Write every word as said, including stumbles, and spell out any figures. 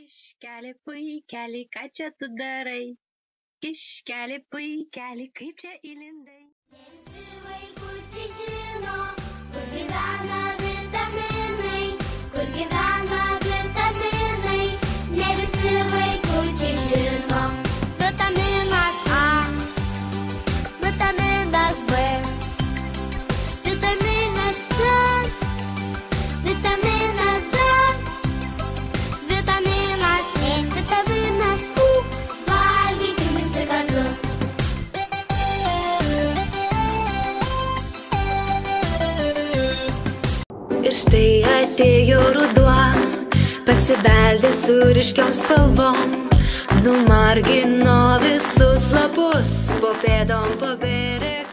Kiškeli puikeli, ką čia tu darai? Kiškeli puikeli, kaip čia įlindai? Ne visi vaikučiai žino, kur gyvena vitaminai, kur gyvena vitaminai. Ne visi vaikučiai žino. Vitaminas A, vitaminas B, vitaminas C, vitaminas D, vitaminas E, vitaminas U. Valgykim visi kartu. Ir štai atėjo ruduo, pasibeldė su ryškiom spalvom, numargino visus lapus, po pėdom pabėrė